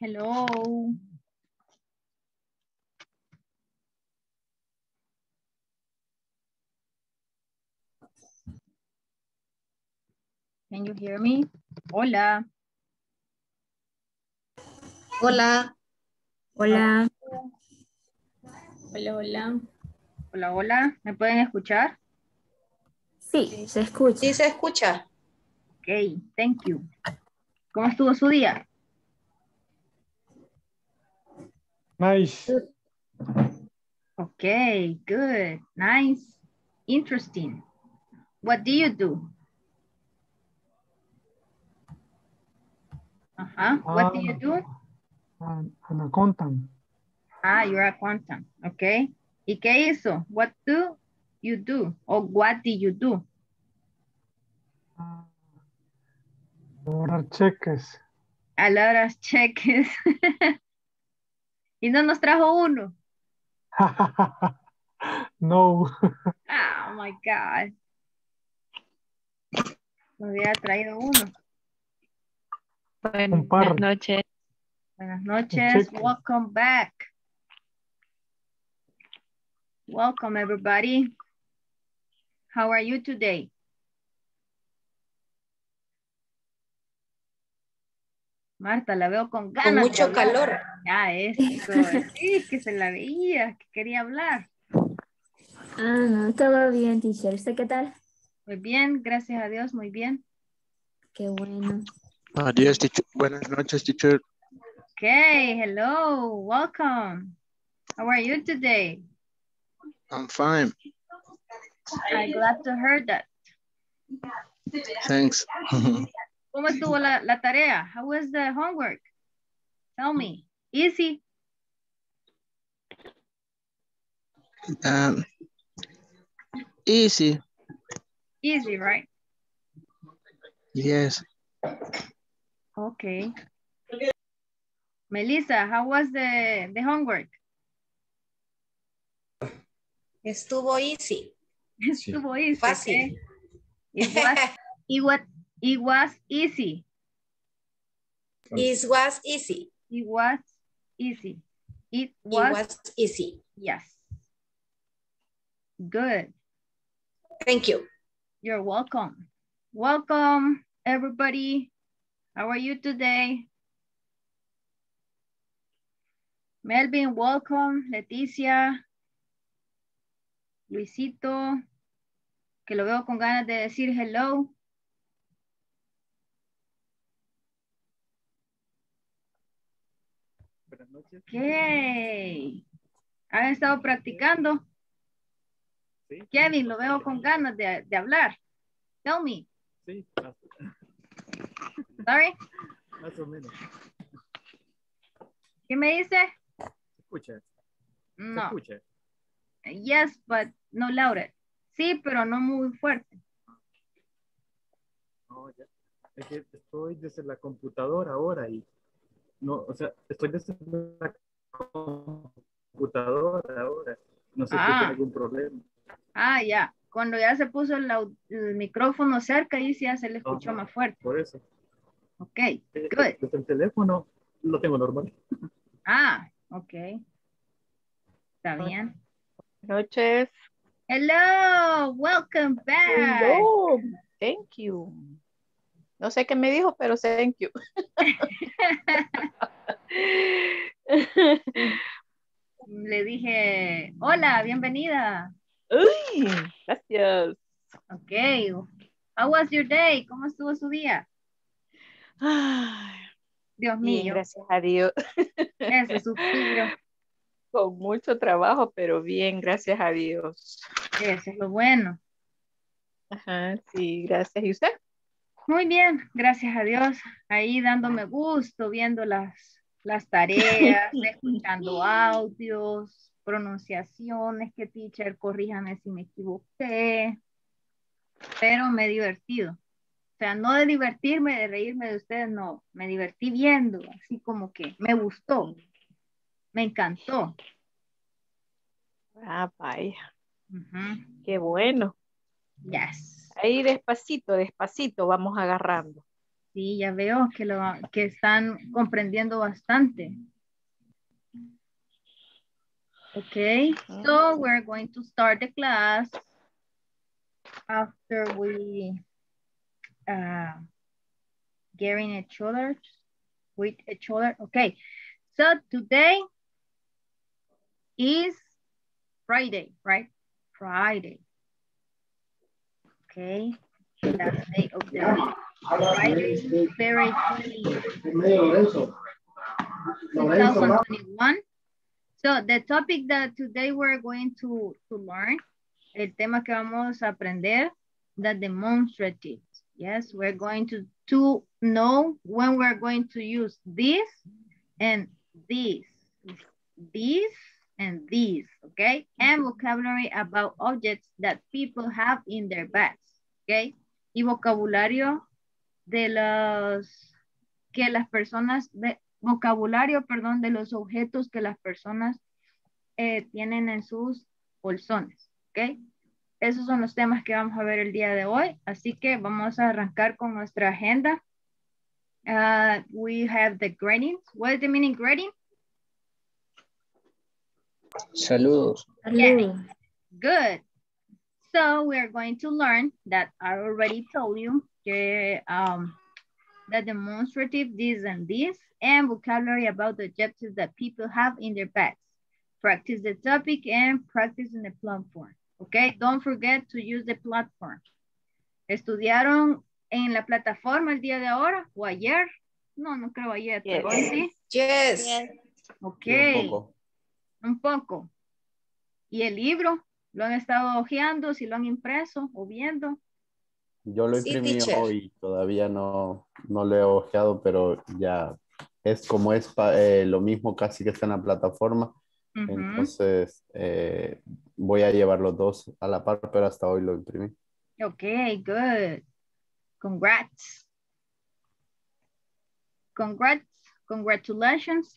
Hello. Can you hear me? Hola. Hola. Hola. Hola, hola. Hola, hola. ¿Me pueden escuchar? Sí, se escucha. Sí, se escucha. Ok, thank you. ¿Cómo estuvo su día? Nice. Okay, good, nice, interesting. What do you do? What do you do? An accountant. Ah, you're a accountant, okay. ¿Y qué hizo? What do you do? Or what did you do? Elaborar cheques. A lot of cheques. Y no nos trajo uno. No. Oh my God. Me hubiera traído uno. Un par. Buenas noches. Buenas noches. Cheque. Welcome back. Welcome, everybody. How are you today? Marta, la veo con ganas Con de mucho hablar. calor. Ya, eso. Sí, es que se la veía, que quería hablar. Ah, no, todo bien, teacher. ¿Usted qué tal? Muy bien, gracias a Dios, muy bien. Qué bueno. Adiós, teacher. Buenas noches, teacher. Okay, hello, welcome. How are you today? I'm fine. I'm glad to hear that. Thanks. ¿Cómo estuvo la tarea? How was the homework? Tell me. Easy? Easy. Easy, right? Yes. Okay. Melissa, how was the homework? Estuvo easy. Estuvo easy. Fácil. Okay. It was easy. It was easy. It was easy. It It was, was easy. yes. Good. Thank you. You're welcome. Welcome, everybody. How are you today? Melvin, welcome. Leticia. Luisito, que lo veo con ganas de decir hello. Buenas noches. Okay. ¿Han estado practicando? Sí. Kevin, lo veo con ganas de hablar. Tell me. Sí, Sorry. más o menos. ¿Qué me dice? ¿Se escucha? ¿Se No. escucha? Yes, but no louder. Sí, pero no muy fuerte. No, ya. Es que estoy desde la computadora ahora y no, o sea, estoy desde la computadora ahora. No sé si tiene algún problema. Ah, ya. Cuando ya se puso el micrófono cerca, ahí sí ya se le escuchó Ajá, más fuerte. por eso. Ok, good. Desde el teléfono lo tengo normal. Ah, ok. Está bien. Buenas noches. Hello, welcome back. Hello. Thank you. No sé qué me dijo, pero thank you. Le dije, hola, bienvenida. Uy, gracias. Ok. How was your day? ¿Cómo estuvo su día? Ay, Dios bien, mío, gracias a Dios. ese suspiro. Con mucho trabajo, pero bien, gracias a Dios. Eso es lo bueno. Ajá, sí, gracias. ¿Y usted? Muy bien, gracias a Dios. Ahí dándome gusto, viendo las tareas, escuchando audios, pronunciaciones, que teacher, corríjame si me equivoqué, pero me he divertido. O sea, no de divertirme, de reírme de ustedes, no, me divertí viendo, así como que me gustó, me encantó. Ah, vaya, Ujú. qué bueno. Yes. Ahí despacito, despacito vamos agarrando. Sí, ya veo que están comprendiendo bastante. Okay, so we're going to start the class after we getting each other with each other. Okay, so today is Friday, right? Friday. Okay, last day of the week. Friday, February 2021. So the topic that today we're going to learn, el tema que vamos a aprender, the demonstratives. Yes, we're going to know when we're going to use this and this, and this, okay? And vocabulary about objects that people have in their bags, okay? Y vocabulario de vocabulario, perdón, de los objetos que las personas tienen en sus bolsones, ¿ok? Esos son los temas que vamos a ver el día de hoy, así que vamos a arrancar con nuestra agenda. We have the greetings. What is the meaning greeting? Saludos. Yeah. Good. So we're going to learn that I already told you the demonstrative this and this, and vocabulary about the objectives that people have in their bags. Practice the topic and practice in the platform. Okay, don't forget to use the platform. ¿Estudiaron en la plataforma el día de ahora o ayer? No, no creo ayer, pero hoy sí. Yes. Ok, Sí, un poco. ¿Y el libro? ¿Lo han estado hojeando? ¿Si lo han impreso o viendo? Yo lo Sí, imprimí teacher. hoy, todavía no lo he ojeado, pero ya es como es lo mismo casi que está en la plataforma. Entonces voy a llevar los dos a la par, pero hasta hoy lo imprimí. Ok, good. Congrats. Congratulations.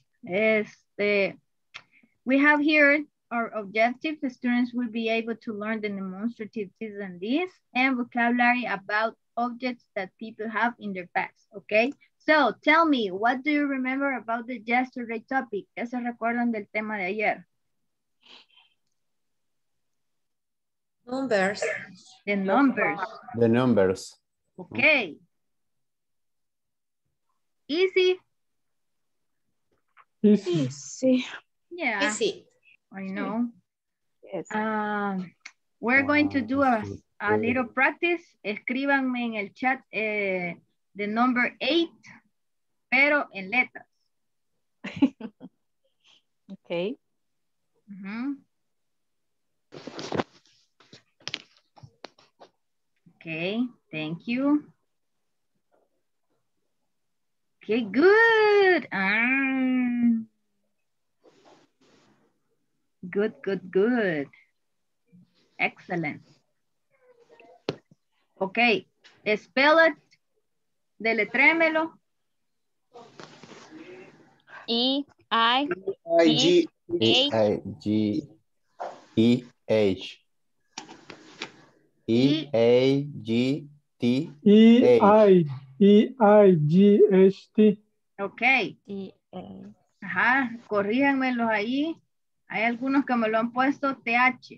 We have here our objective. The students will be able to learn the demonstrative this and this and vocabulary about objects that people have in their bags. Okay, so tell me, what do you remember about the yesterday topic? ¿Qué se recuerdan del tema de ayer? Numbers. The numbers. The numbers. Okay. Easy. Easy. Yeah, Easy. I know. Yes. We're going to do a little practice. Escríbanme en el chat the number 8, pero en letras. Okay. Okay, thank you. Okay, good. Good. Excellent. Okay, spell it. Deletrémelo. I-G. E-I-G-E-H. E-A-G-T-H. E-I-G-H-T. Okay. Ajá, corríjanmelos ahí. Hay algunos que me lo han puesto TH.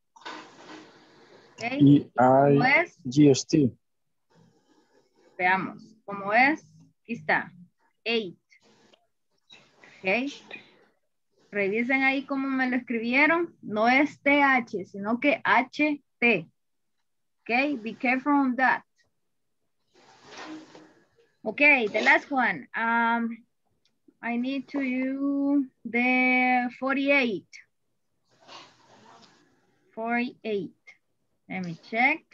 Okay. ¿Cómo es? E-I-G-H-T. Veamos. ¿Cómo es? Aquí está. 8. Ok. Revisen ahí cómo me lo escribieron. No es TH, sino que HT. Ok. Be careful on that. Okay, the last one. I need to use the 48. 48. Let me check.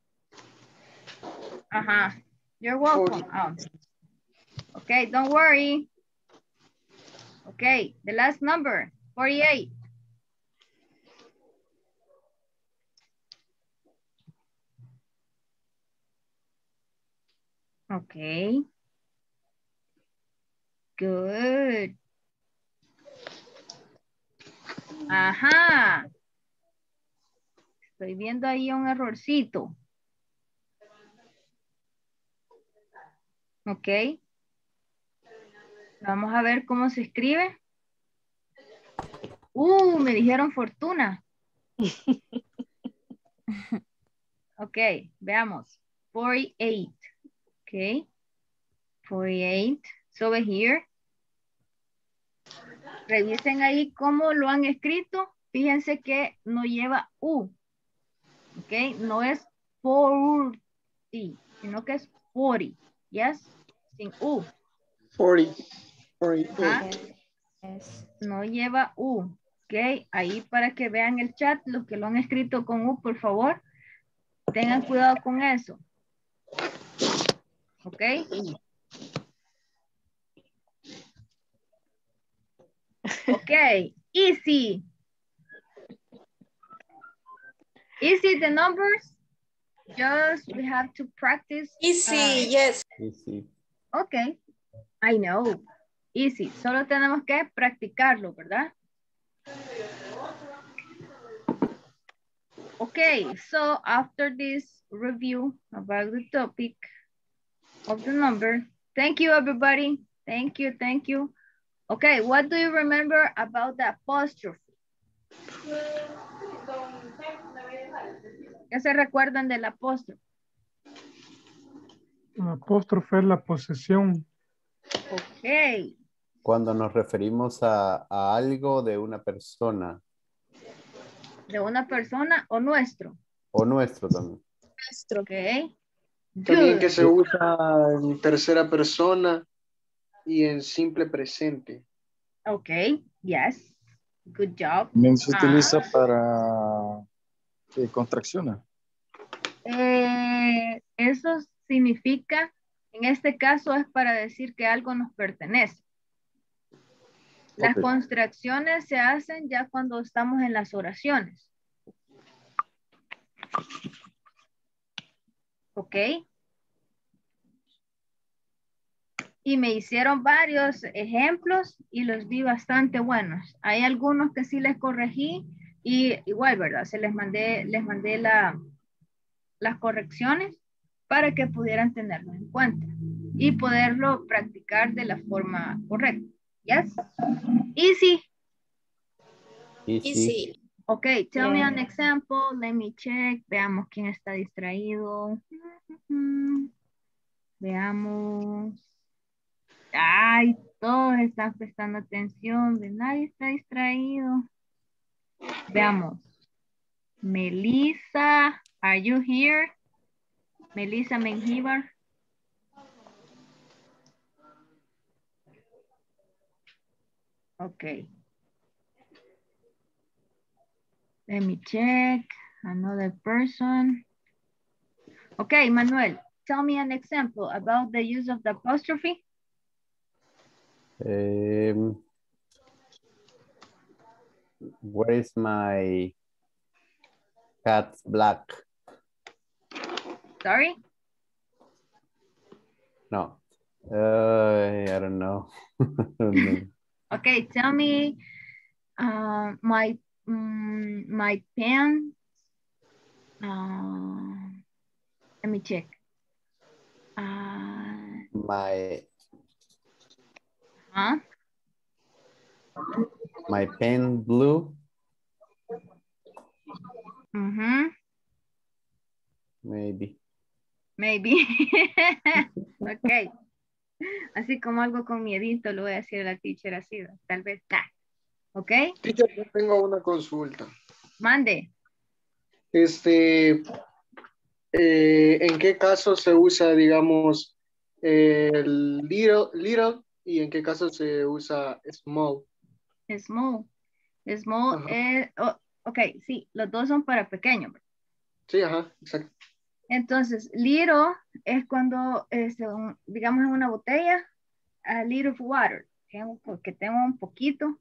You're welcome. Okay, don't worry. Okay, the last number, 48. Okay. Good. Ajá. Estoy viendo ahí un errorcito. Ok. Vamos a ver cómo se escribe. Me dijeron fortuna. Ok, veamos. 48. Ok. 48. So over here. Revisen ahí cómo lo han escrito. Fíjense que no lleva U. Ok, no es 40, sino que es 40. Yes, sin U. 40. 48. Ajá. No lleva U. Ok, ahí para que vean el chat, los que lo han escrito con U, por favor, tengan cuidado con eso. Ok. Ok, easy. Easy the numbers. Just we have to practice. Easy, yes. Easy. Ok, I know. Easy. Solo tenemos que practicarlo, ¿verdad? Okay, so after this review about the topic of the number, thank you everybody. Thank you, thank you. Okay, what do you remember about the apostrophe? ¿Qué se recuerdan del apóstrofe? La apóstrofe es la posesión. Ok. Cuando nos referimos a algo de una persona. ¿De una persona o nuestro? O nuestro también. Nuestro. Ok. También Good. que se usa en tercera persona y en simple presente. Ok, yes. Good job. También se utiliza para contracciones. Eso significa, en este caso es para decir que algo nos pertenece. Las Ok. contracciones se hacen ya cuando estamos en las oraciones. ¿Ok? Y me hicieron varios ejemplos y los vi bastante buenos. Hay algunos que sí les corregí y igual, ¿verdad? Les mandé las correcciones para que pudieran tenerlo en cuenta y poderlo practicar de la forma correcta. ¿Yes? Easy. Easy. Ok, tell me an example. Let me check. Veamos quién está distraído. Veamos. Ay, todos están prestando atención. Nadie está distraído. Veamos. Melissa, are you here? Melissa Mengíbar. Okay. Let me check. Another person. Okay, Manuel, tell me an example about the use of the apostrophe. Where is my cat black? Sorry? No. I don't know. Okay, tell me my pen. Let me check. My pen blue. Maybe. Ok. Así como algo con miedito, lo voy a decir a la teacher así, tal vez. Ok. Teacher, yo tengo una consulta. Mande. ¿En qué caso se usa, digamos, el little y en qué caso se usa small? Small es, ok, sí, los dos son para pequeño. Sí, ajá, exacto. Entonces, little es cuando, digamos, en una botella, a little of water, que tengo un poquito,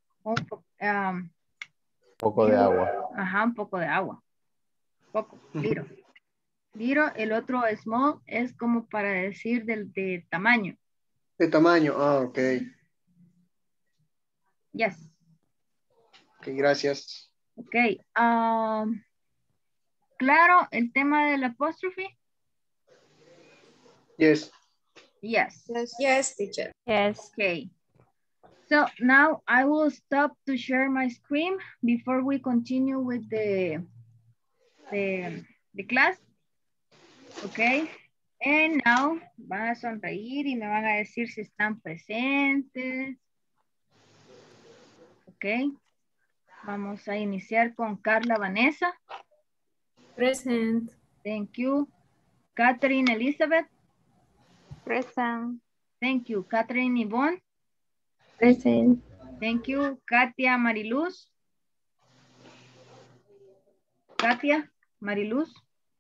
Poco de agua. Ajá, un poco de agua. Poco, little. Little, el otro small es como para decir de tamaño. De tamaño, ok. Yes. Ok, gracias. Ok. Claro, el tema del apóstrofe. Yes. Yes. Yes, teacher. Yes. Okay. So now I will stop to share my screen before we continue with the class. Okay. And now van a sonreír y me van a decir si están presentes. Ok. Vamos a iniciar con Carla Vanessa. Present. Thank you. Catherine Elizabeth. Present. Thank you. Catherine Yvonne. Present. Thank you. Katia Mariluz. Katia Mariluz.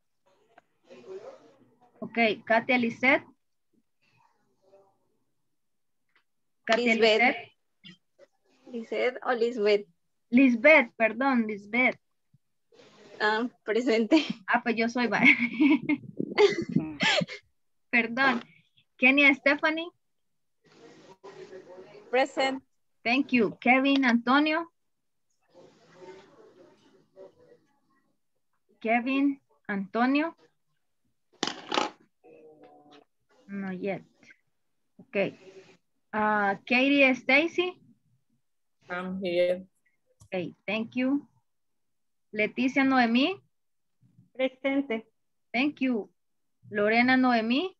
Ok. Katia Lisette. Katia Lisbeth. Lisette. Lisbeth o Lisbeth. Lisbeth, perdón, Lisbeth. Ah, presente. Ah, pues yo soy. Perdón. Kenia Stephanie. Present. Thank you. Kevin Antonio. Kevin Antonio. Not yet. Okay. Katie Stacy. I'm here. Okay, thank you. Leticia Noemí. Presente. Thank you. Lorena Noemí.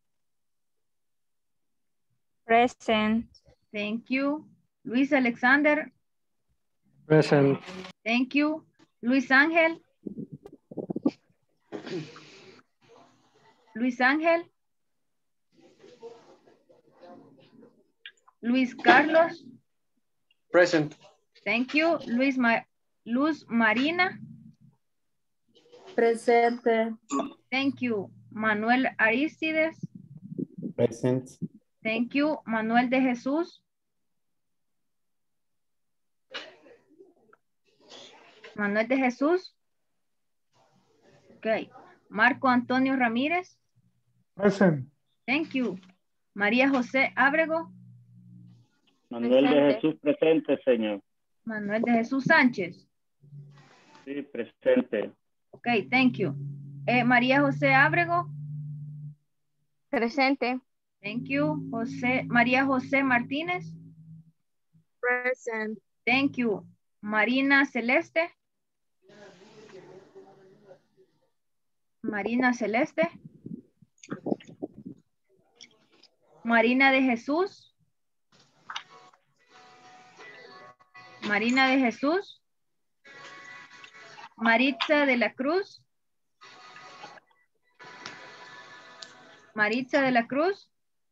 Present. Thank you. Luis Alexander. Present. Thank you. Luis Ángel. Luis Ángel. Luis Carlos. Present. Thank you. Luz Marina. Presente. Thank you. Manuel Aristides. Present. Thank you. Manuel de Jesús. Manuel de Jesús. Ok. Marco Antonio Ramírez. Present. Thank you. María José Ábrego. Manuel de Jesús presente, señor. Manuel de Jesús Sánchez. Sí, presente. Ok, thank you. María José Ábrego. Presente. Thank you. María José Martínez. Present. Thank you. Marina Celeste. Marina Celeste. Marina de Jesús. Marina de Jesús. Maritza de la Cruz. Maritza de la Cruz.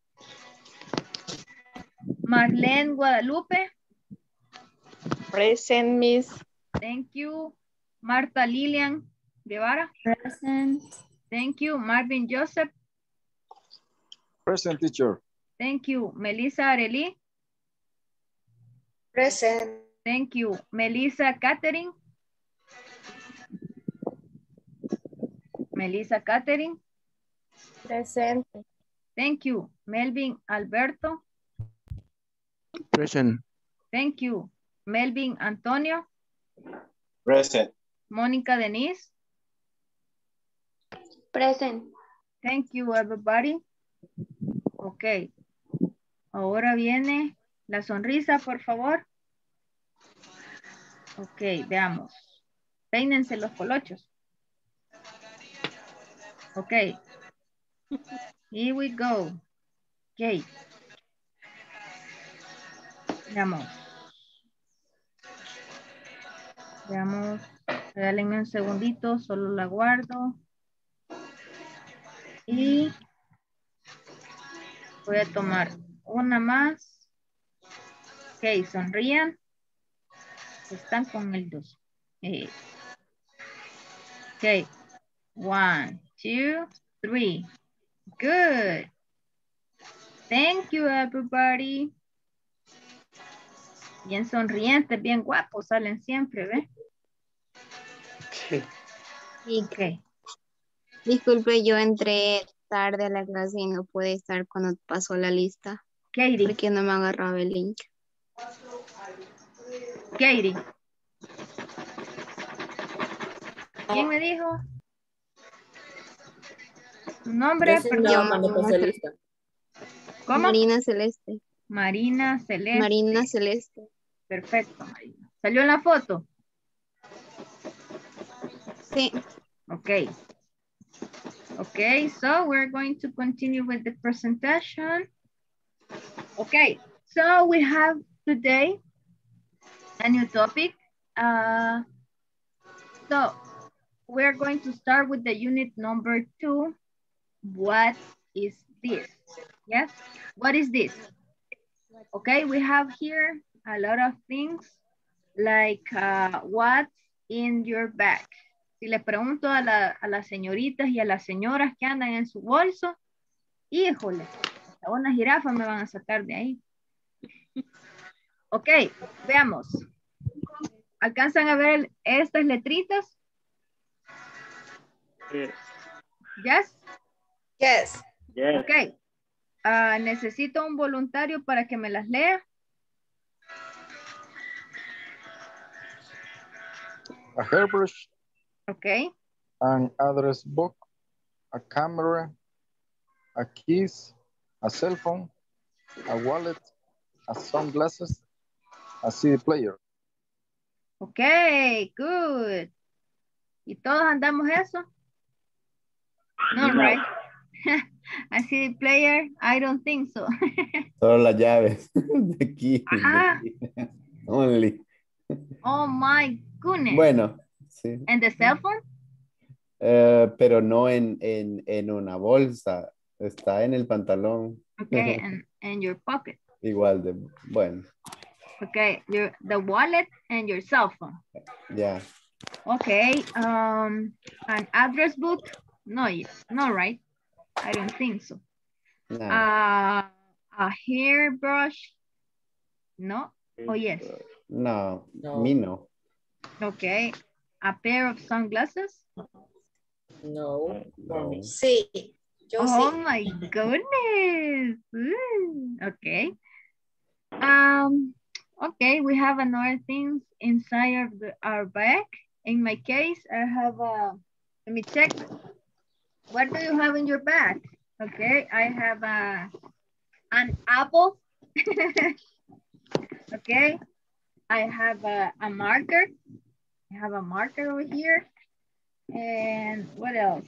Marlene Guadalupe. Present, Miss. Thank you. Marta Lilian Guevara. Present. Thank you. Marvin Joseph. Present, teacher. Thank you. Melissa Arely. Present. Thank you. Melissa Catherine. Melissa Catherine. Presente. Thank you. Melvin Alberto. Present. Thank you. Melvin Antonio. Present. Mónica Denise. Present. Thank you, everybody. Ok. Ahora viene la sonrisa, por favor. Ok, veamos. Peínense los colochos. Ok. Here we go. Ok. Veamos. Veamos. Regálenme un segundito, solo la guardo. Y voy a tomar una más. Ok, sonrían. Están con el 2. Ok. 1, 2, 3. Good. Thank you, everybody. Bien sonrientes, bien guapos, salen siempre, ¿ve? Sí. Ok. Disculpe, yo entré tarde a la clase y no pude estar cuando pasó la lista. Katie. Porque no me agarraba el link. Katie. ¿Quién me dijo? ¿Su nombre? Yo, Perdón. ¿Cómo? Marina Celeste. Marina Celeste. Marina Celeste. Perfecto, Marina. ¿Salió en la foto? Sí. Okay. Okay, so we're going to continue with the presentation. Okay, so we have today a new topic. So we're going to start with the unit number 2. What is this? Yes, what is this? Okay, we have here a lot of things like what's in your bag. Si le pregunto a las señoritas y a las señoras que andan en su bolso, híjole, hasta una jirafa me van a sacar de ahí. Ok, veamos. ¿Alcanzan a ver estas letritas? Yes. Yes? Yes. Yes. Ok. Necesito un voluntario para que me las lea. A hairbrush, Ok. an address book, a camera, a keys, a cell phone, a wallet, a sunglasses, a CD player. Ok, good. ¿Y todos andamos eso? No, No. right? A CD player, I don't think so. Solo las llaves de aquí. Ajá. Only. Oh my goodness. Bueno, sí. And the cell phone? Pero no en una bolsa. Está en el pantalón. Okay, and your pocket. Igual de, bueno. Okay, the wallet and your cell phone. Ya. Okay, an address book? No, right? I don't think so. No. A hairbrush? No? Oh, yes. No, No. me no. Okay, a pair of sunglasses? No. No. Sí. Yo Oh sí. my goodness. Okay. Okay, we have another things inside of our bag. In my case, I have let me check. What do you have in your bag? Okay, I have an apple. Okay, I have a marker. I have a marker over here. And what else?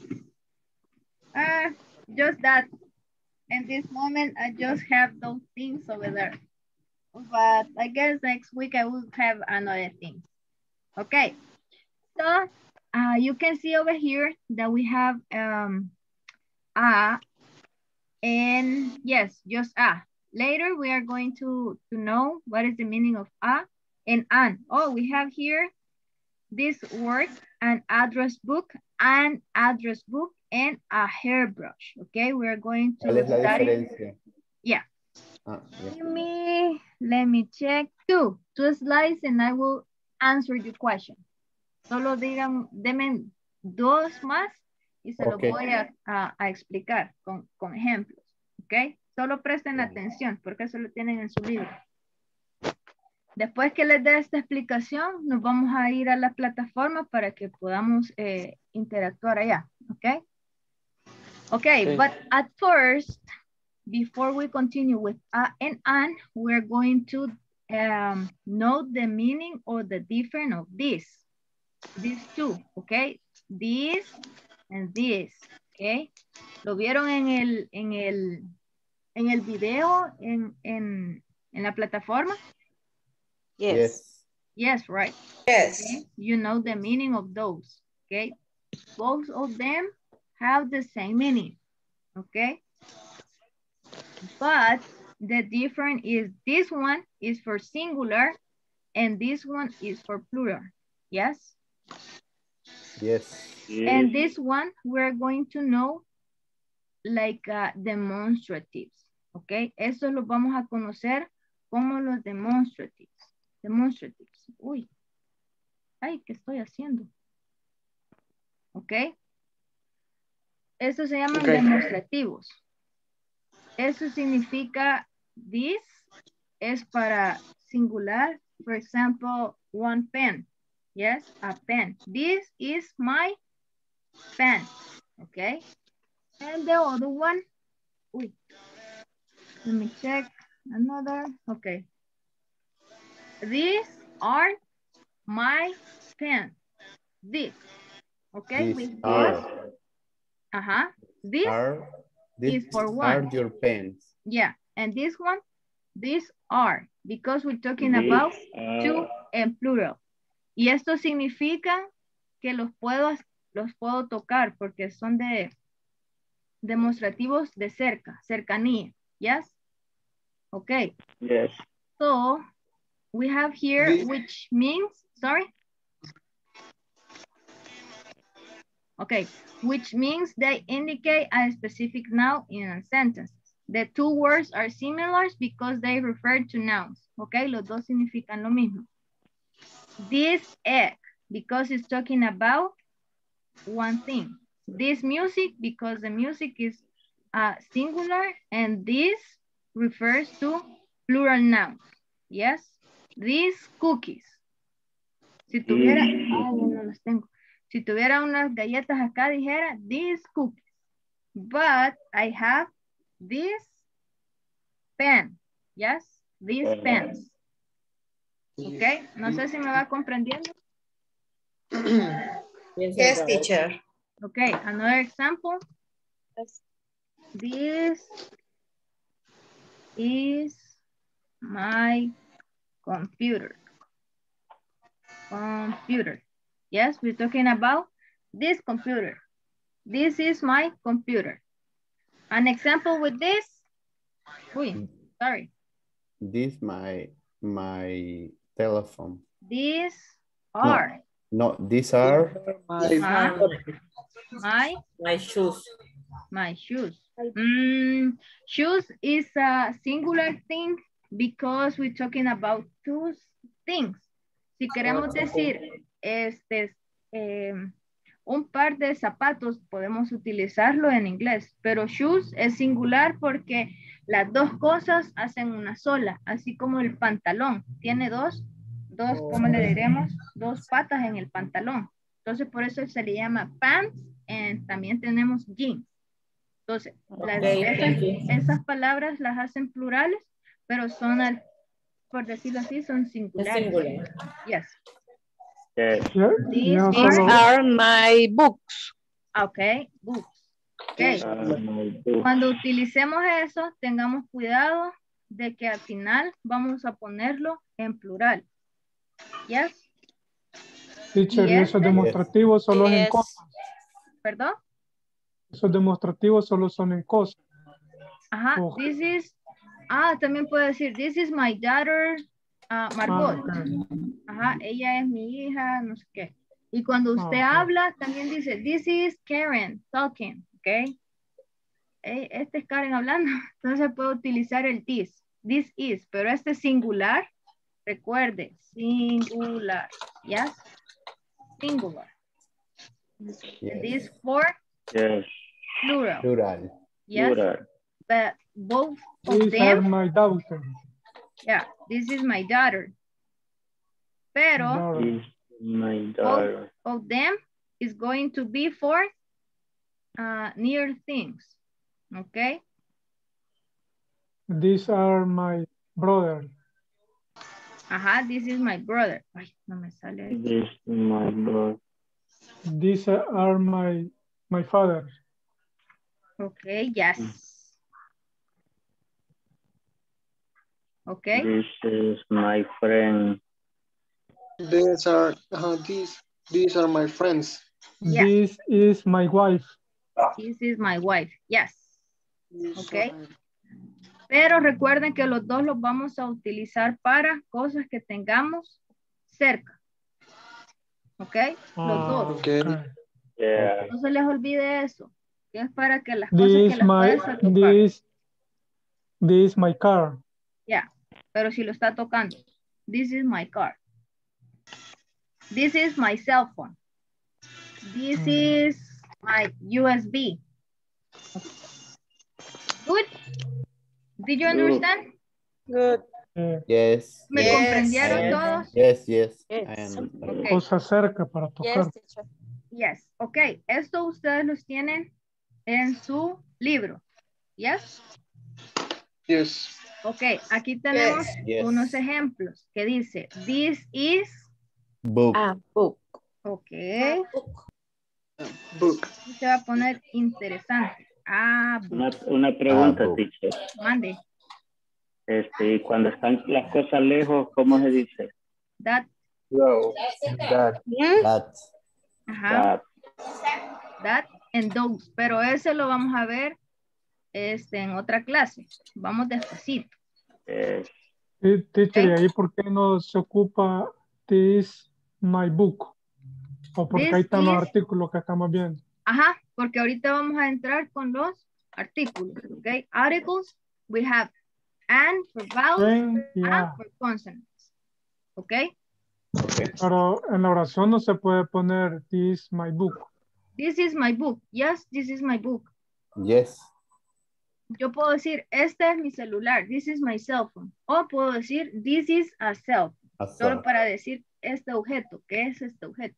Just that. In this moment, I just have those things over there. But I guess next week I will have another thing. Okay, so you can see over here that we have a and yes, just a. Later we are going to know what is the meaning of a and an. Oh, we have here this word, an address book, and a hairbrush. Okay, we're going to ¿Cuál es la study. diferencia? Yeah. Ah, ya. Let me check. Two slides and I will answer your question. Solo denme dos más y se los voy a explicar con ejemplos. ¿Ok? Solo presten atención porque eso lo tienen en su libro. Después que les dé esta explicación, nos vamos a ir a la plataforma para que podamos interactuar allá. ¿Ok? Okay, but at first, before we continue with a and an, we're going to know the meaning or the difference of these two, okay? This and this, okay? ¿Lo vieron en el video en la plataforma? Yes. Yes, right. Yes. Okay? You know the meaning of those, okay? Both of them have the same meaning, okay? But the difference is this one is for singular and this one is for plural, yes? Yes. And this one we're going to know like demonstratives, okay? Eso lo vamos a conocer como los demonstratives. Uy, ay, ¿qué estoy haciendo? Ok. Eso se llaman demostrativos. Eso significa this es para singular. For example, one pen. Yes, a pen. This is my pen. Okay. And the other one, uy. Let me check another. Okay. These are my pens. This. Okay. These With are. this is for one. Are your pens. Yeah. And this one, these are. Because we're talking about two en plural. Y esto significa que los puedo tocar porque son de demostrativos de cerca, cercanía. Yes? Okay. Yes. So, we have here, which means, sorry? Okay, which means they indicate a specific noun in a sentence. The two words are similar because they refer to nouns. Okay, los dos significan lo mismo. This egg, because it's talking about one thing. This music, because the music is singular, and this refers to plural nouns. Yes? These cookies. Si tuviera, no los tengo. Si tuviera unas galletas acá, dijera these cookies. But I have this pen. Yes? These pens. Okay? No sé si me va comprendiendo. Yes, teacher. Okay, another example. This is my computer. Yes, we're talking about this computer. This is my computer. An example with this. Sorry. This my telephone. These are. No, these are my shoes. My shoes. Shoes is a singular thing because we're talking about two things. Si queremos decir un par de zapatos, podemos utilizarlo en inglés, pero shoes es singular porque las dos cosas hacen una sola, así como el pantalón. Tiene dos, ¿cómo le diremos? Dos patas en el pantalón. Entonces, por eso se le llama pants, y también tenemos jeans. Entonces, esas palabras las hacen plurales, pero son, por decirlo así, son singulares. Yes. These are my books. Okay, books. Okay. Cuando utilicemos eso, tengamos cuidado de que al final vamos a ponerlo en plural. Yes. Teacher, y esos demostrativos solo en cosas. ¿Perdón? Esos demostrativos solo son en cosas. Ajá, this is, también puede decir, this is my daughter, Margot. Ajá, ella es mi hija, no sé qué. Y cuando usted habla, también dice, this is Karen talking, ¿ok? Este es Karen hablando, entonces puedo utilizar el this is, pero este singular, recuerde, singular, ¿ya? Singular. Yes. This for plural. Yes. Plural. But both of These them. are my daughter. Yeah, this is my daughter. Pero both of them is going to be for near things. Okay. These are my brother. Ajá, this is my brother. Ay, no me sale. This is my brother. These are my father. Okay, yes. Okay. This is my friend. These are my friends. Yeah. This is my wife. This is my wife. Yes. Okay. Pero recuerden que los dos los vamos a utilizar para cosas que tengamos cerca. ¿Ok? Los dos. Okay. Yeah. No se les olvide eso. Que es para que las cosas que las puedes tocar. This is my car. Yeah. Pero si lo está tocando. This is my car. This is my cell phone. This is my USB. Good. Did you understand? Good. Yes. ¿Me comprendieron todos? Yes. Okay. Cosa cerca para tocar. Yes. Ok. Esto ustedes los tienen en su libro. Yes. Yes. Ok, aquí tenemos Yes. unos ejemplos que dice, this is Book. Book. Ok. Book. Se va a poner interesante. Una pregunta, book. teacher. Mande. Cuando están las cosas lejos, ¿cómo se dice? That. No. That. That. Ajá. That and those. Pero ese lo vamos a ver en otra clase. Vamos despacito. Sí, teacher, ¿y ahí por qué no se ocupa this my book? O porque This ahí están los is- artículos que estamos viendo. Ajá, porque ahorita vamos a entrar con los artículos, ¿ok? Articles, we have and for vowels And, yeah. and for consonants, ¿ok? Pero en la oración no se puede poner this my book. This is my book. Yes, this is my book. Yes. Yo puedo decir, este es mi celular. This is my cell phone. O puedo decir, this is a cell phone. A Solo cell. para decir este objeto. ¿Qué es este objeto?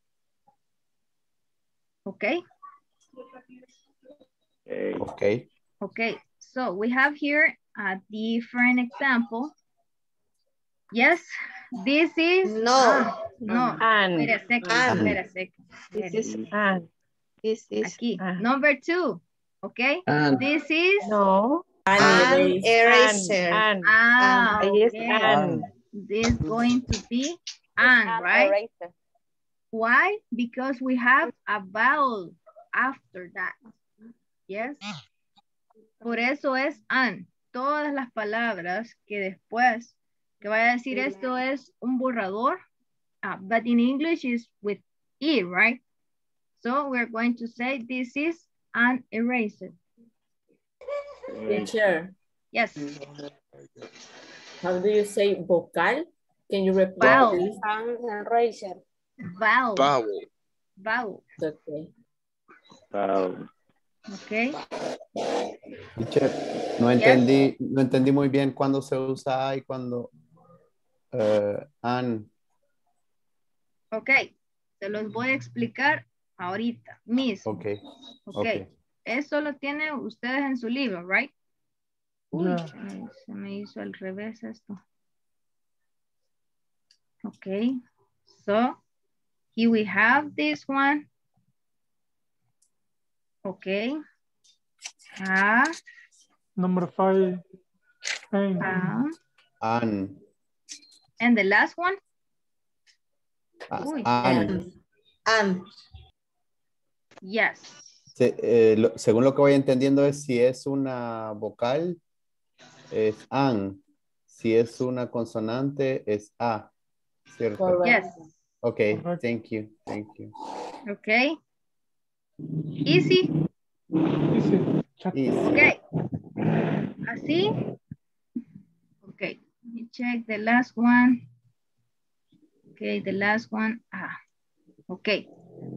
¿Ok? Okay. Okay, so we have here a different example. Yes, this is... No. no, An. wait a second, An. wait a second. This is an. This is Aquí, an. number 2, okay? And. This is... No. An eraser. An. okay. Yes, an. This is going to be an, right? Why? Because we have a vowel after that. Yes. Por eso es an. Todas las palabras que después, que vaya a decir esto es un borrador, but in English is with E, right? So we're going to say this is an eraser. Teacher, Yes. how do you say vocal? Can you repeat? Vowel. Please? An eraser. Vowel. Vowel. Vowel. Okay. Okay. Teacher, no entendí muy bien cuándo se usa I y cuándo an. Ok. Se los voy a explicar ahorita mismo. Okay. Ok. Eso lo tienen ustedes en su libro, right? Uy, Yeah. se me hizo al revés esto. Okay. So, here we have this one. Okay. Number 5. And. An. And the last one? Uy. An. Yes. Según lo que voy entendiendo es si es una vocal, es an. Si es una consonante, es a. ¿Cierto? Yes. Okay, thank you. Okay. Easy. Easy. Okay. Así. Okay. Let me check the last one. Okay, the last one. Okay.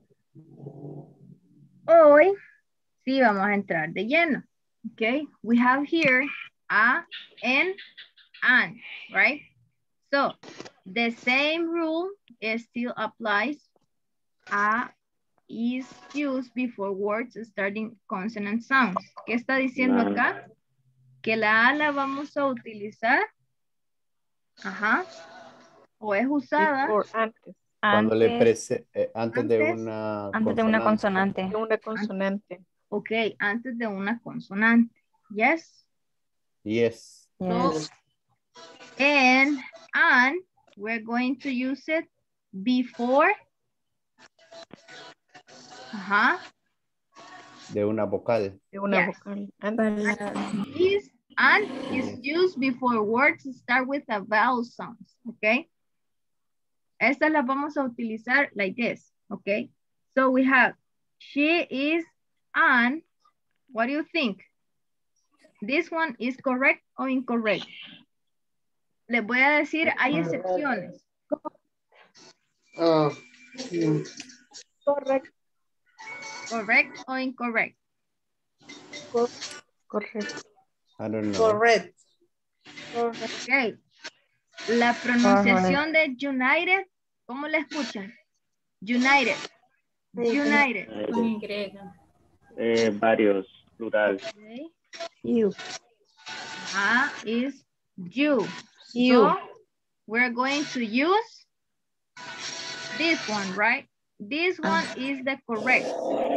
Hoy sí vamos a entrar de lleno. Okay. We have here a and an, right? So, the same rule still applies. A is used before words starting consonant sounds. ¿Qué está diciendo acá? Que la A la vamos a utilizar. Ajá. O es usada. Cuando antes de una consonante. Una consonante. Ok, antes de una consonante. Yes. Yes. So, and we're going to use it before. Ajá. De una vocal. De una Yes. vocal. And is used before words start with a vowel sounds. Okay. Estas las vamos a utilizar like this. Okay. So we have she is an. What do you think? This one is correct or incorrect? Les voy a decir, hay excepciones. Correct. Correct or incorrect? Correcto. I don't know. Correct. Ok. La pronunciación de United, ¿cómo la escuchan? United. United. Varios, plural. Okay. You. is you. You. So we're going to use this one, right? This one is the correct.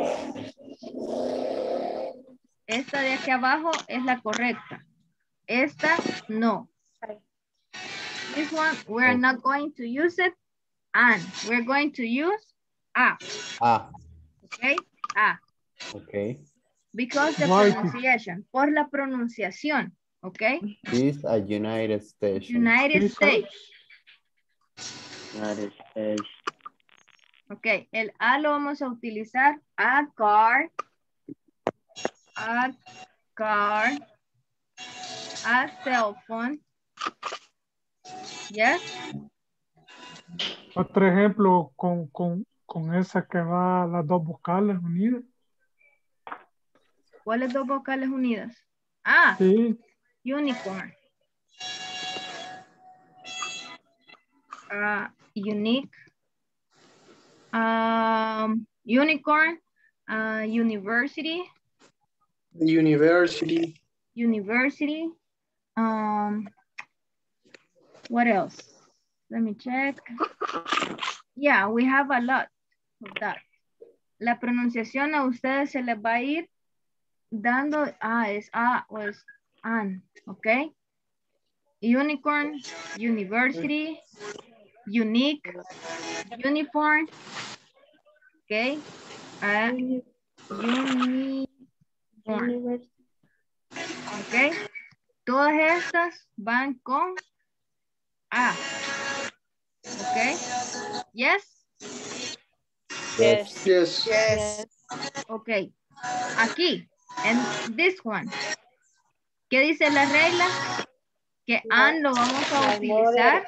Esta de aquí abajo es la correcta. Esta no. This one, we're not going to use it. And we're going to use a. Okay, a. Okay. Because the pronunciation. Por la pronunciación. Okay. Is a United States. United States. United States. Ok, el a lo vamos a utilizar. A car. A car. A cell phone. Yes. Otro ejemplo con esa que va las dos vocales unidas. ¿Cuáles dos vocales unidas? Ah, sí. Unicorn. Unique. Unicorn. University. University. University. What else? Let me check. Yeah, we have a lot of that. La pronunciación a ustedes se les va a ir dando, es a o es an, ¿ok? Unicorn, university, unique, uniform, ¿ok? Uniform. ¿Ok? Todas estas van con a. ¿Ok? Yes? Yes. Yes. Yes. Ok. Aquí, en this one. ¿Qué dice la regla? Que an lo vamos a utilizar.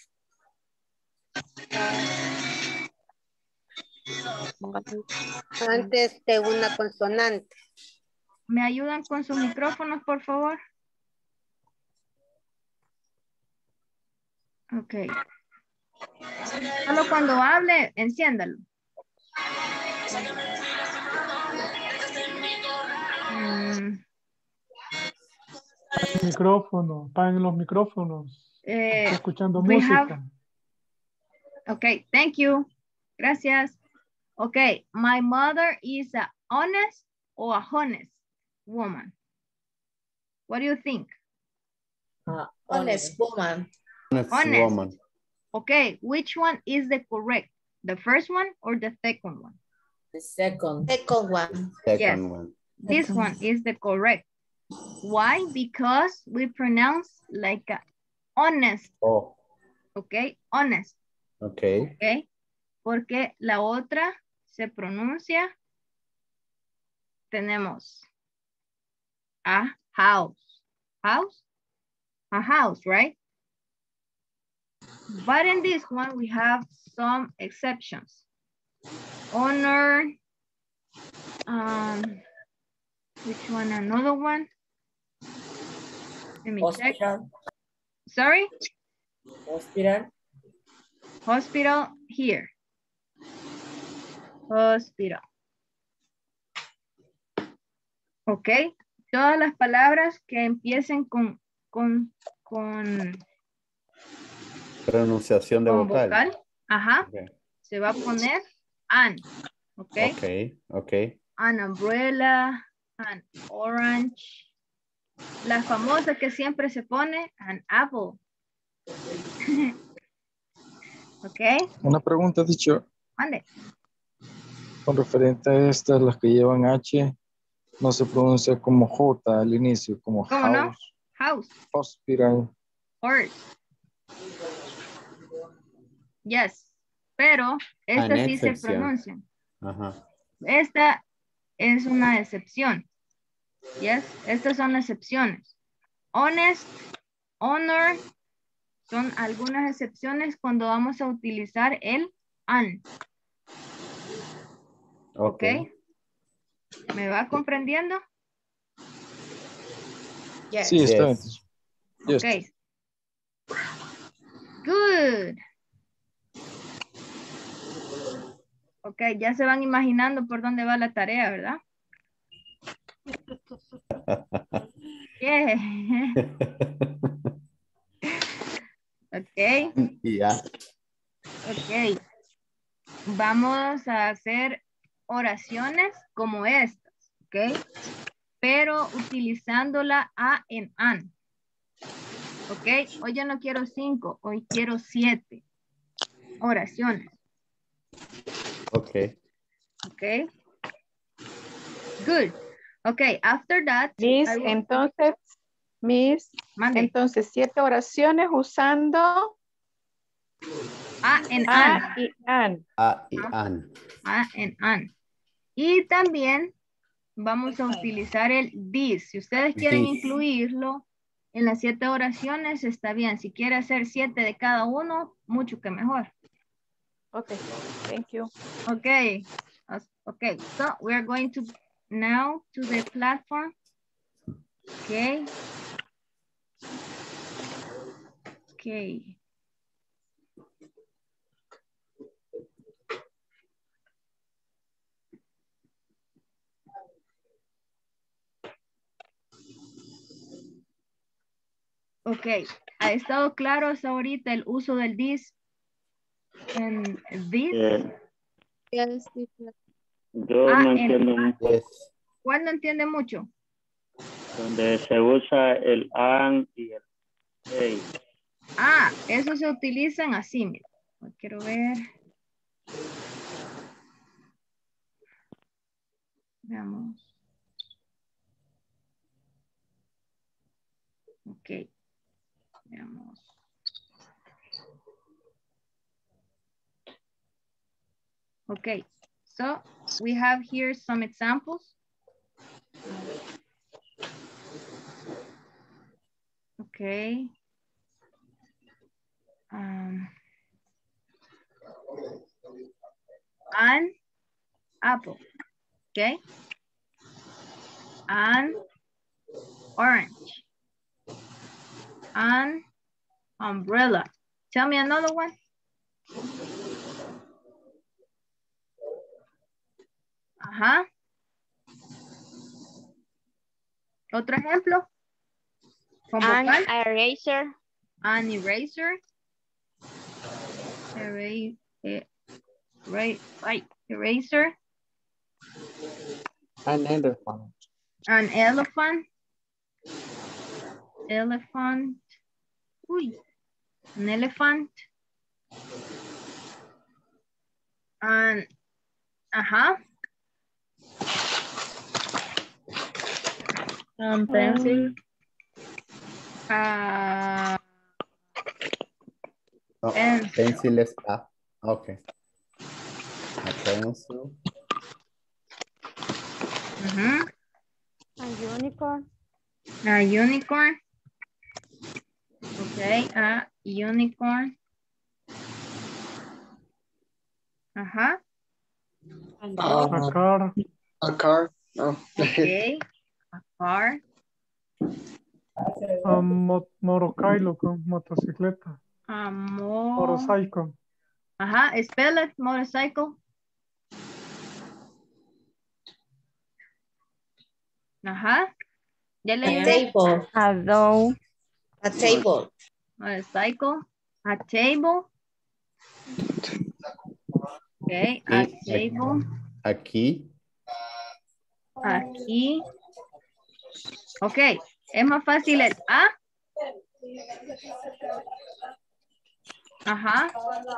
Antes de una consonante. ¿Me ayudan con sus micrófonos, por favor? Ok. Solo cuando hable, enciéndalo. Micrófono, apaguen los micrófonos. Estoy escuchando música. Okay, thank you. Gracias. Okay, my mother is a honest or a honest woman. What do you think? Honest woman. Honest woman. Okay, which one is the correct? The first one or the second one? The second. Second one. Second one. This one is the correct. Why? Because we pronounce like a honest. Oh. Okay, honest. Okay. Okay, porque la otra se pronuncia, tenemos a house. House? A house, right? But in this one, we have some exceptions. Honor. Which one? Another one? Let me check. Sorry? Hospital. Hospital here. Hospital. Ok. Todas las palabras que empiecen con pronunciación de vocal. Ajá. Okay. Se va a poner an. Ok. Ok. An umbrella, an orange. La famosa que siempre se pone, an apple. Ok. Una pregunta, teacher. Mande. Con referente a estas, las que llevan H, no se pronuncia como J al inicio, como ¿Cómo house. no? House. Hospital. Horse. Yes. Pero estas sí se pronuncian. Ajá. Esta es una excepción. Yes. Estas son excepciones. Honest, honor, son algunas excepciones cuando vamos a utilizar el an. Ok. ¿Me va comprendiendo? Yes. Sí, está bien. Yes. Ok. Good. Ok, ya se van imaginando por dónde va la tarea, ¿verdad? Yeah. Ok. Ya. Ok. Vamos a hacer oraciones como estas, ¿ok? Pero utilizando la A en an. ¿Ok? Hoy yo no quiero 5, hoy quiero 7 oraciones. Ok. ¿Ok? Good. Ok, after that. Miss, entonces, Miss, Mande. entonces 7 oraciones usando A en A an. y an. A y an. A en an. Y también vamos a utilizar el this. Si ustedes quieren This. incluirlo en las 7 oraciones, está bien. Si quiere hacer 7 de cada uno, mucho que mejor. Ok, thank you. Okay. Okay, so we're going to now to the platform. Okay. Okay. Ok, ¿ha estado claro hasta ahorita el uso del this en this? Yo Ah, no en entiendo mucho. Yes. ¿cuál no entiende mucho? Donde se usa el an y el hey. Ah, eso se utilizan así, mira. Quiero ver. Veamos. Ok. Veamos. Okay, so we have here some examples. Okay. An apple, okay? An orange. An umbrella. Tell me another one. Ajá. Otro ejemplo. Con An vocal. eraser. An eraser. Eraser. An elephant. An elephant. Elephant. Uy. An elephant. An, ajá. Pencil. No, Pencil. pencil es A. Ok. A pencil. A unicorn. A unicorn. Okay, a unicorn. Ajá. A car. A car. No. Okay. A car. A motorcycle con motocicleta. A Motorcycle. Ajá, spell it, motorcycle. Ajá. Ya le ayudé. Table. A doll. A table. Motorcycle. A table. Okay, a table. Aquí. Aquí. Ok, es más fácil el A. Ajá.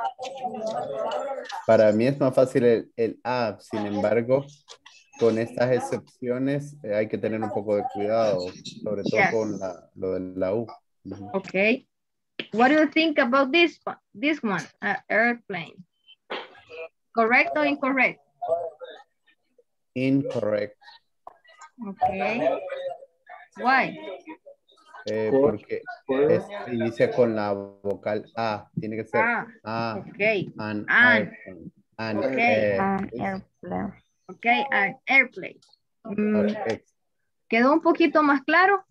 Para mí es más fácil el A, sin embargo, con estas excepciones hay que tener un poco de cuidado, sobre todo con lo de la U. Okay. What do you think about this one? This one, airplane. Correct or incorrect? Incorrect. Okay. Why? Porque inicia con la vocal A. Tiene que ser A. Okay. An An. Okay. Airplane. Okay, an airplane. Okay. ¿Quedó un poquito más claro?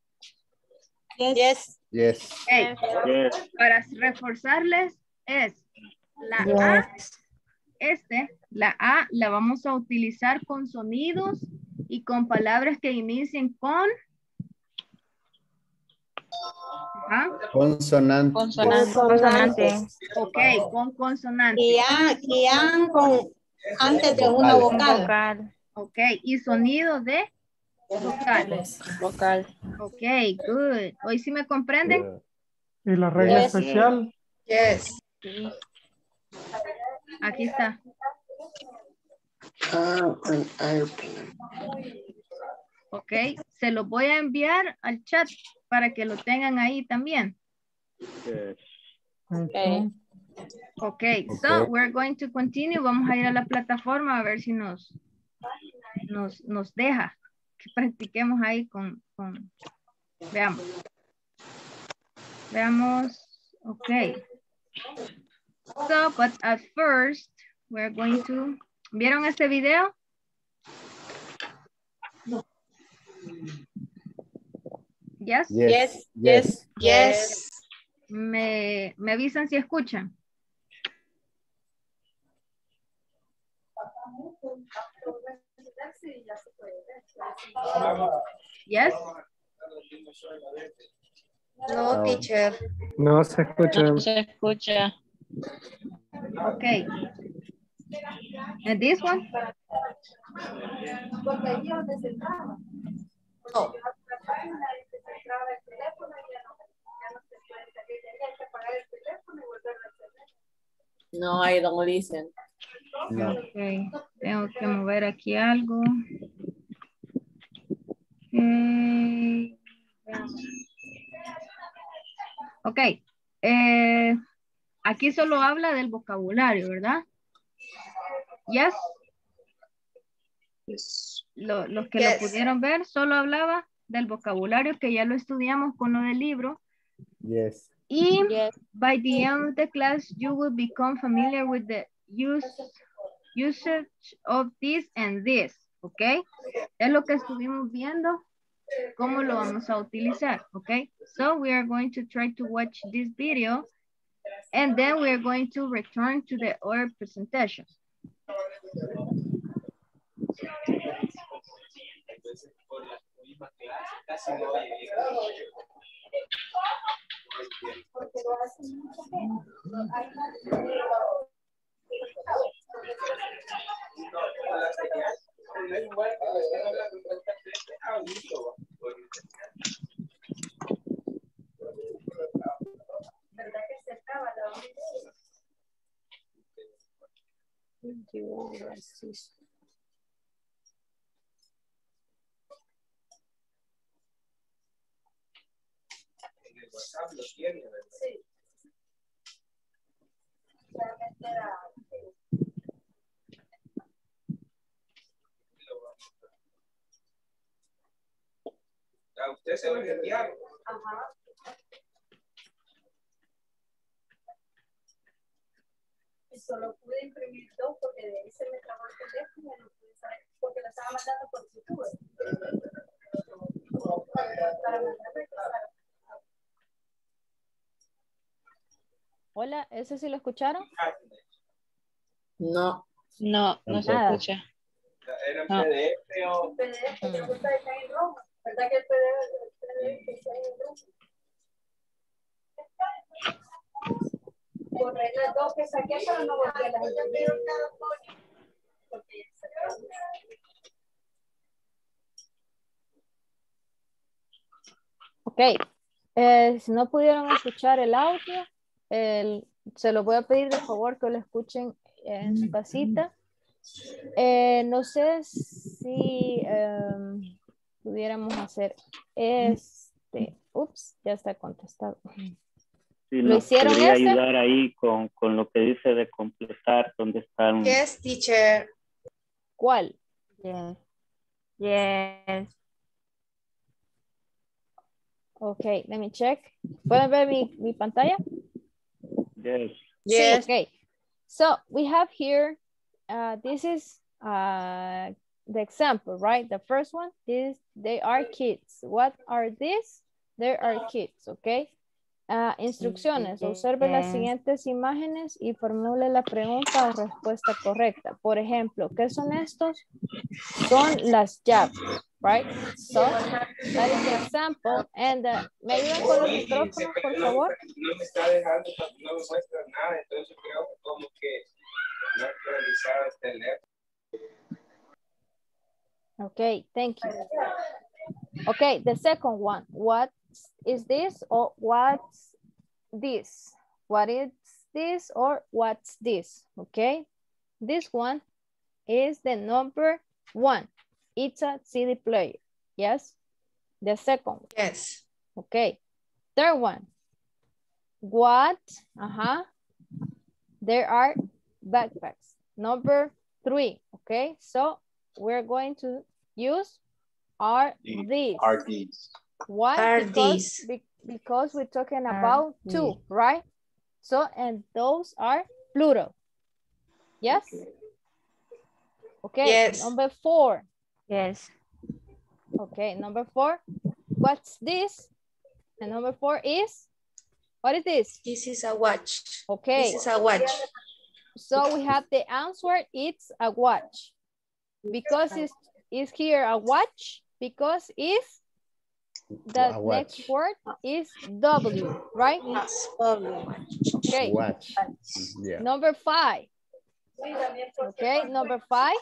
Yes. Yes. Okay. Yes. Para reforzarles es la A. La A la vamos a utilizar con sonidos y con palabras que inicien con Ajá. Consonante. Consonante. Ok, con consonante. Y an con antes de una vocal. Ok, y sonido de vocal. Vocal. Ok, good. ¿Hoy sí me comprenden? ¿Y la regla Yes. especial? Yes. Aquí está. An airplane. Ok, se los voy a enviar al chat para que lo tengan ahí también. Yes. Okay. Ok, so we're going to continue. Vamos a ir a la plataforma a ver si nos deja que practiquemos ahí con veamos. Ok. So, but at first, we're going to... ¿Vieron este video? Yes? Yes. Yes. Yes. Me avisan si escuchan. Yes? No, teacher. No se escucha. No se escucha. Okay. And this one? No. No, I don't listen. No. Okay. Tengo que mover aquí algo. Ok. Aquí solo habla del vocabulario, ¿verdad? Yes. Los que lo pudieron ver, solo hablaba del vocabulario que ya lo estudiamos con lo del libro. Yes. Y by the end of the class, you will become familiar with the usage of this and this, ¿ok? Es lo que estuvimos viendo, cómo lo vamos a utilizar, ¿ok? So we are going to try to watch this video and then we are going to return to the other presentation. Usted se lo enviaron. Ajá. Solo pude imprimir dos porque de ahí se me trabó el teléfono y no pude saber porque lo estaba mandando por YouTube. Hola, ¿ese sí lo escucharon? No. No, no se escucha. ¿Era en PDF o...? PDF, me gusta que está en rojo. ¿Verdad que el PDF está en rojo? Borré las dos que saqué, pero no volví a las imprimir. Ok, si no pudieron escuchar el audio, se lo voy a pedir de favor que lo escuchen en su casita. No sé si pudiéramos hacer ups, ya está contestado. Sí, ¿Lo nos hicieron podría ese? ayudar ahí con lo que dice de completar, donde están. Yes, teacher. ¿Cuál? Yes. Yes. Ok, let me check. ¿Pueden ver mi pantalla? Yes. Yes. Okay, so we have here, this is the example, right? The first one is they are kids. What are these? They are kids, okay? Instrucciones. Observe las siguientes imágenes y formule la pregunta o respuesta correcta. Por ejemplo, ¿qué son estos? Son las llaves, right? So, that is the example. And, ¿me ayudan con los micrófonos, por favor? No me está dejando, no me muestra nada, entonces creo que como que no he actualizado este teléfono. Okay, thank you. Okay, the second one. What is this or what's this? What is this or what's this? Okay, this one is the number 1. It's a CD player. Yes. The second one. Yes. Okay. Third one. What? There are backpacks. Number 3. Okay. So we're going to use are these. Are these. Why? Are because, because we're talking about 2, right? So, and those are plural. Yes? Okay, yes. Number 4. Yes. Okay, number 4. What's this? And number 4 is? What is this? This is a watch. Okay. This is a watch. So we have the answer, it's a watch. Because it's here a watch, because it's the next word is W, right? Okay. Watch. Yeah. Number 5. Okay, number 5.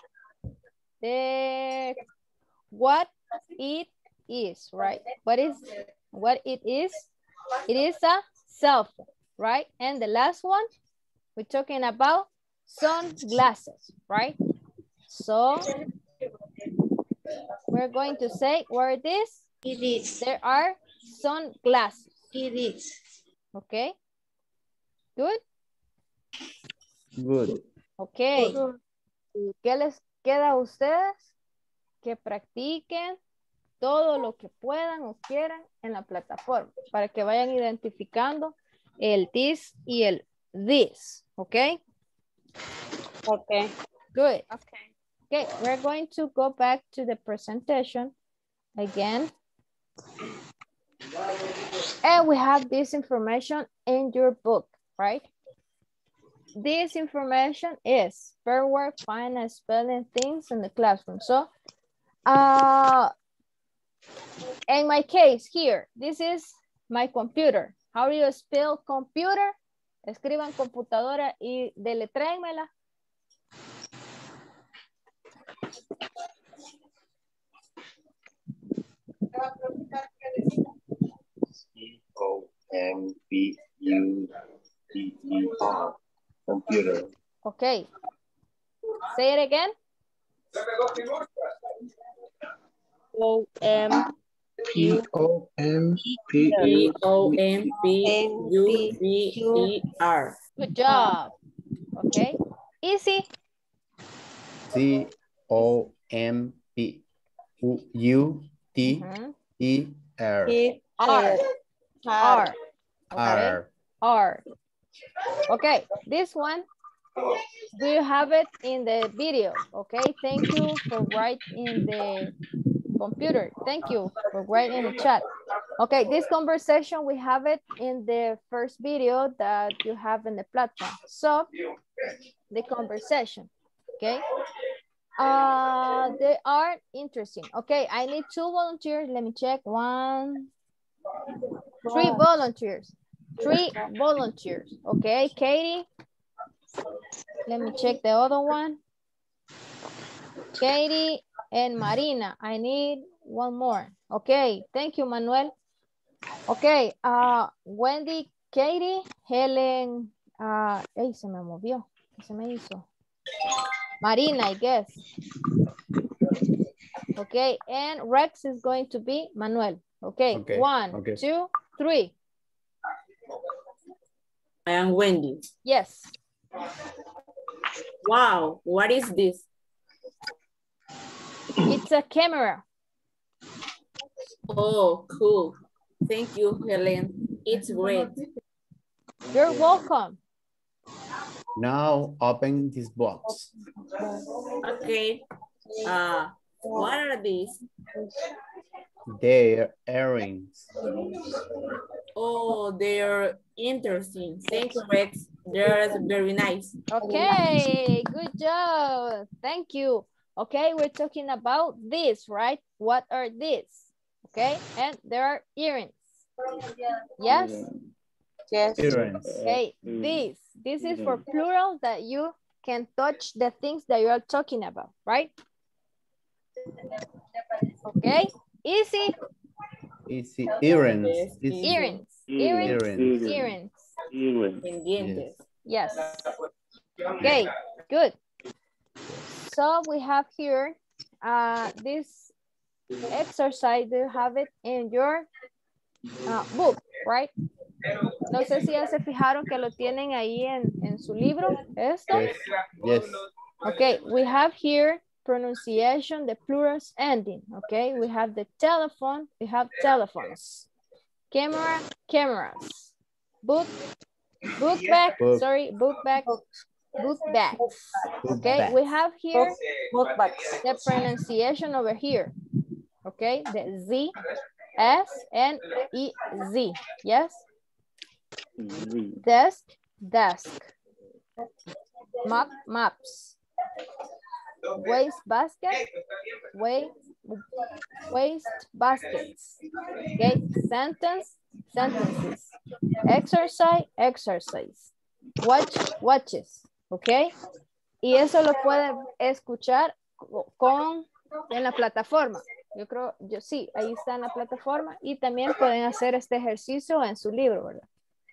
What it is, right? What it is? It is a cell phone, right? And the last one, we're talking about sunglasses, right? So we're going to say where it is. It is. There are sunglasses. It is. Okay. Good. Good. Okay. ¿Qué les queda a ustedes? Que practiquen todo lo que puedan o quieran en la plataforma para que vayan identificando el this y el this. Okay. Okay. Good. Okay, we're going to go back to the presentation again. And we have this information in your book, right? This information is pair work, find and spelling things in the classroom. So, in my case here, this is my computer. How do you spell computer? Escriban computadora y deletréenmela. C-O-M-P-U-T-E-R. Computer. Okay. Say it again. C-O-M-P-U-T-E-R. Good job. Okay. Easy. C-O-M-P-U-T-E-R. R. R. R. R. Okay, this one, do you have it in the video? Okay, thank you for writing in the computer. Thank you for writing in the chat. Okay, this conversation, we have it in the first video that you have in the platform. So, the conversation, okay? They are interesting. Okay, I need 2 volunteers. Let me check. 1, 3 volunteers. 3 volunteers. Okay, Katie. Let me check the other one. Katie and Marina. I need 1 more. Okay, thank you, Manuel. Okay, Wendy, Katie, Helen. Se me movió. ¿Qué se me hizo? Marina, I guess. Okay, and Rex is going to be Manuel. Okay, 1, 2, 3. I am Wendy. Yes. Wow, what is this? It's a camera. Oh, cool. Thank you, Helen. It's great. You're welcome. Now open this box. Okay. What are these? They're earrings. Oh, they're interesting. Thank you, Rex. They're very nice. Okay, good job. Thank you. Okay, we're talking about this, right? What are these? Okay, and there are earrings. Yes? Yes. Okay, this is for plural that you can touch the things that you are talking about, right? Okay, easy. Easy. Earrings. Earrings. Yes. Okay, good. So we have here this exercise. You have it in your book, right? No sé si ya se fijaron que lo tienen ahí en su libro. ¿Esto? Yes. Okay, we have here pronunciation, the plurals ending. Okay, we have the telephone, we have telephones. Camera, cameras. Book bag, book bags. Okay, we have here the pronunciation over here. Okay, the Z, S, and E, Z. Yes? Desk. Maps. Waste basket, waste baskets. Okay, sentences. Exercise. Watches. Okay, y eso lo pueden escuchar en la plataforma. Sí, ahí está en la plataforma y también pueden hacer este ejercicio en su libro, ¿verdad?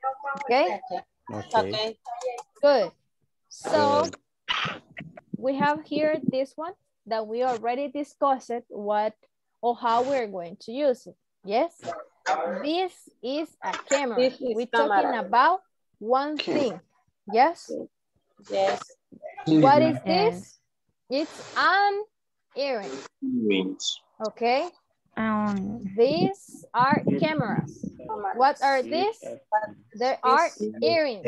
Okay. Good. So we have here this one that we already discussed what or how we're going to use it. Yes? This is a camera. We're talking about one thing. Yes? Yes. What is this? It's an earring. Okay? These are cameras. What are these? There are earrings.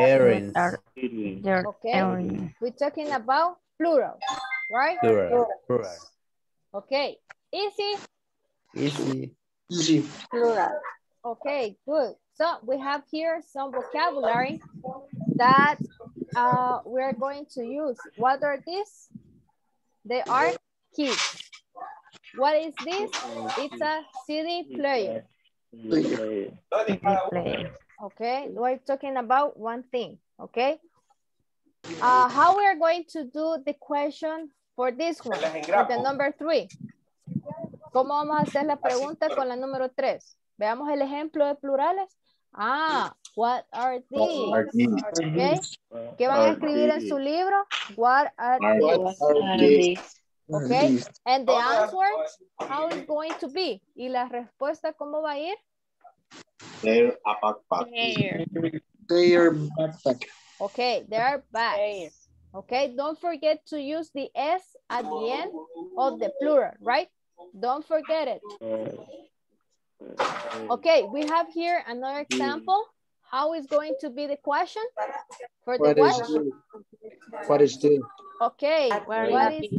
Okay? We're talking about plural, right? Plural. Okay. Easy. Plural. Okay, good. So we have here some vocabulary that we're going to use. What are these? They are keys. What is this? It's a CD player. Okay, we're talking about one thing, okay? How we're going to do the question for this one, for the number 3. ¿Cómo vamos a hacer la pregunta con la número 3? Veamos el ejemplo de plurales. What are these? Okay. ¿Qué van a escribir en su libro? What are these? Okay, and the answer, how is going to be? ¿Y la respuesta cómo va a ir? They're a backpack. Their backpack. Okay, they are bags. Okay, don't forget to use the S at the end of the plural, right? Don't forget it. Okay, we have here another example. How is going to be the question for the what? What is this? Okay, what is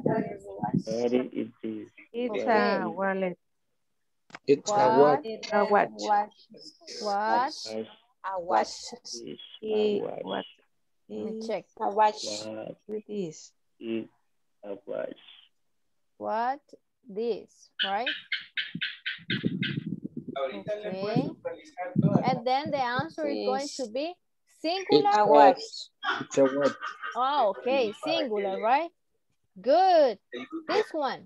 this? It's a wallet. It's a what? A watch. What? A watch. What? Let me check. A watch. It is. A watch. What? This, right? Okay. And then the answer is going to be singular. A watch. It's a what? Oh, okay, singular, right? Good. This one.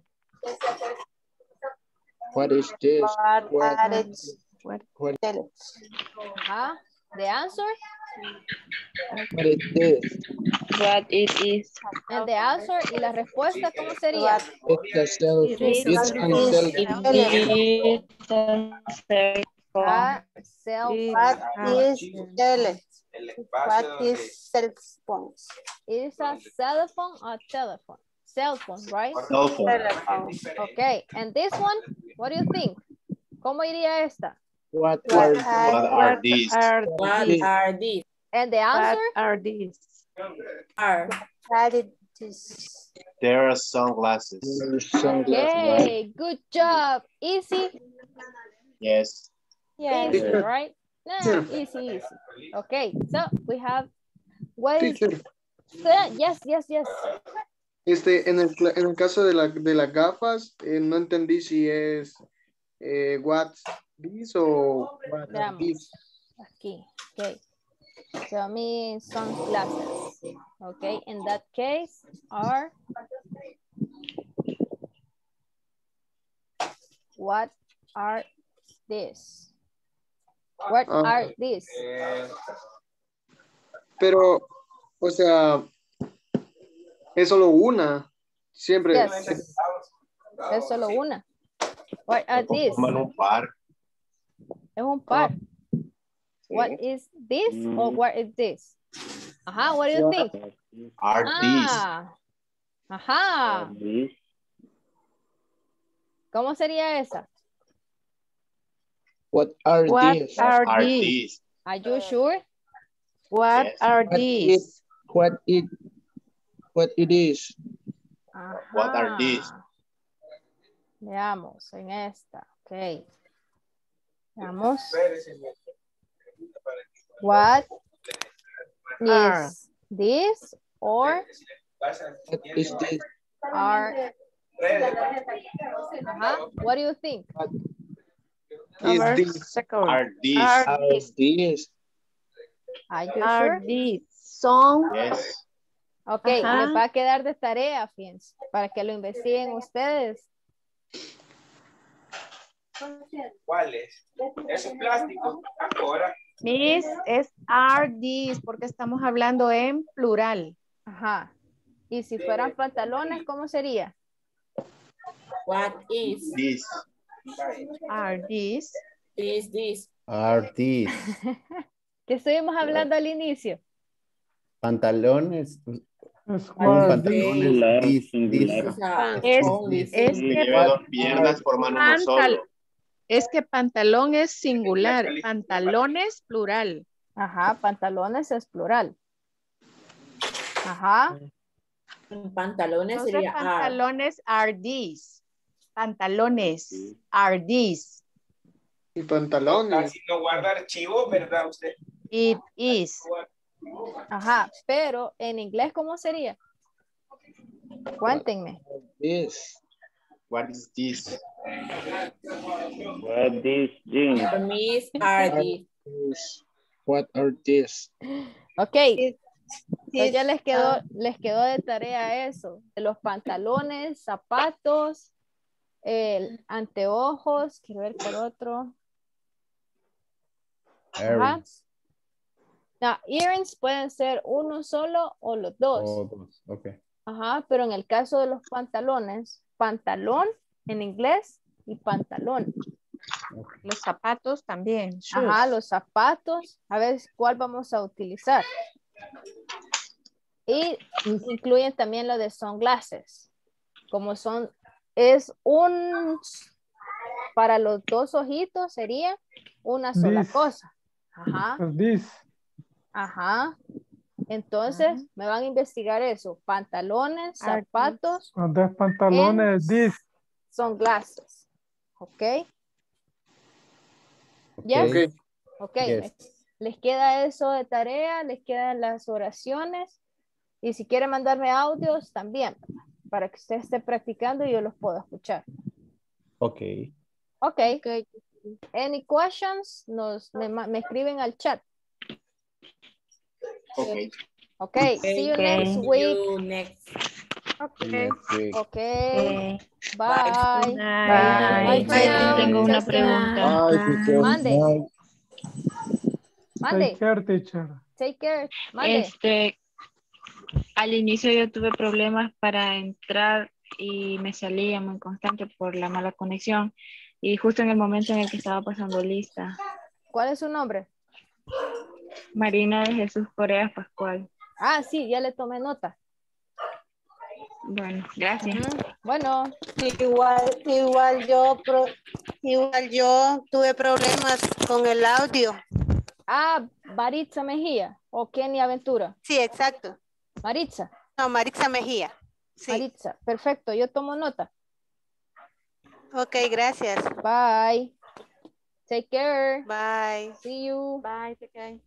What is this? What is The answer? What is this? What it is. And the answer y la respuesta, ¿cómo sería? It's a cell phone. It's a cell phone. What is cell phone? It's a cell phone or telephone? Cell phone, right? Cell phone. Okay, and this one, what do you think? ¿Cómo iría esta? What are these? What are these? And the answer? What are these? There are sunglasses. Okay, good job. Easy? Yes. Easy, right? Nah, easy. Okay, so we have, what is, Teacher, yes. en el caso de las gafas, no entendí si es what's this o what are Veamos. these. Aquí, okay. So me sunglasses. Okay, in that case are, what are these? What are these? Pero, o sea, es solo una. Siempre. Yes. Es solo una. What are these? Un par. Es un par. What is this or what is this? Ajá, what do you think? Are Ajá. these? ¿Cómo sería esa? What are these? Are these? Are you sure? What Yes. are What these? What it is? Ajá. What are these? Veamos en esta. Ok. Veamos. What is this or What is this? are? Ajá. What do you think? Number this? second. Are these? Are Are these? Are you Are sure? these? Son. Yes. Ok, Ajá. les va a quedar de tarea, fíjense, para que lo investiguen ustedes. ¿Cuáles? Eso es plástico. Ahora. Miss, es are these porque estamos hablando en plural. Ajá. Y si fueran pantalones, ¿cómo sería? What is? These. Are these? Is this? Are these ¿Qué estuvimos hablando al inicio? pantalones? Es Pantalones. These. Es Que que lleve dos piernas forman uno solo. Es que pantalón es singular, pantalones plural. Ajá, pantalones es plural. Ajá. Pantalones Entonces sería are. pantalones are these. Pantalones are these. Y pantalones. Casi no guarda archivos, ¿verdad usted? It is. Ajá, pero en inglés, ¿cómo sería? Cuéntenme. This. What is this? What is jeans? For me is are these. What are these? Ok. Entonces ya les quedó de tarea eso. De los pantalones, zapatos, el anteojos, quiero ver cuál otro. Ajá. Now, earrings pueden ser uno solo o los dos. Dos. Ok. Ajá, pero en el caso de los pantalones, pantalón en inglés y pantalón. Los zapatos también. Ajá, shoes. los zapatos. A ver cuál vamos a utilizar. Y incluyen también lo de sunglasses. Como son, es un, para los dos ojitos sería una sola This. cosa. Ajá. This. Ajá. Entonces, me van a investigar eso. Pantalones, zapatos. Dos pantalones. This. Sunglasses. ¿Ok? Yes. Okay. Ok. Yes. Les queda eso de tarea, les quedan las oraciones. Y si quieren mandarme audios, también. Para que usted esté practicando y yo los pueda escuchar. Ok. Ok. Any questions? Me escriben al chat. Okay. Okay, see you next week. Okay. Okay. Bye. Bye. Tengo una pregunta. Mande. Take care, teacher. Take care. Mande. Al inicio yo tuve problemas para entrar y me salía muy constante por la mala conexión. Y justo en el momento en el que estaba pasando lista. ¿Cuál es su nombre? Marina de Jesús Correa Pascual. Ah, sí, ya le tomé nota. Bueno, gracias. Bueno. Igual yo tuve problemas con el audio. Ah, Maritza Mejía o Kenny Aventura. Sí, exacto. Maritza. No, Maritza Mejía. Sí. Maritza, perfecto, yo tomo nota. Ok, gracias. Bye. Take care. Bye. See you. Bye. Take care.